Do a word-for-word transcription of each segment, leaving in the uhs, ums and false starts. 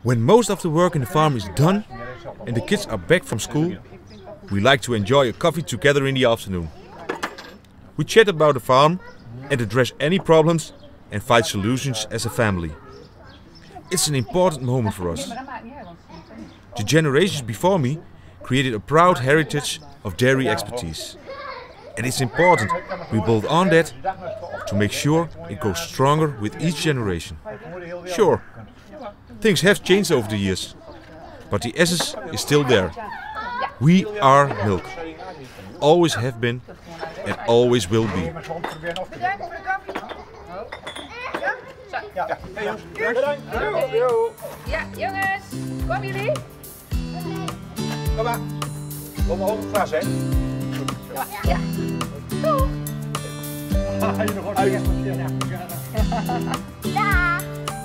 When most of the work in the farm is done and the kids are back from school, we like to enjoy a coffee together in the afternoon. We chat about the farm and address any problems and find solutions as a family. It's an important moment for us. The generations before me created a proud heritage of dairy expertise. And it's important we build on that to make sure it goes stronger with each generation. Sure, things have changed over the years, but the essence is still there. We are milk. Always have been and always will be. Ja, jongens, kom jullie? Kom maar. Kom maar op het glas, hè? Ja, ja. Doeg. Dag.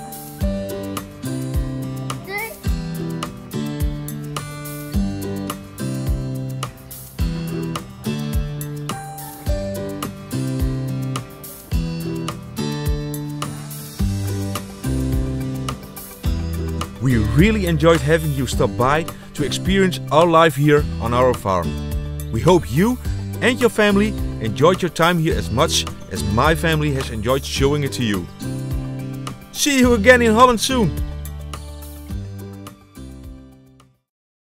We really enjoyed having you stop by to experience our life here on our farm. We hope you and your family enjoyed your time here as much as my family has enjoyed showing it to you. See you again in Holland soon!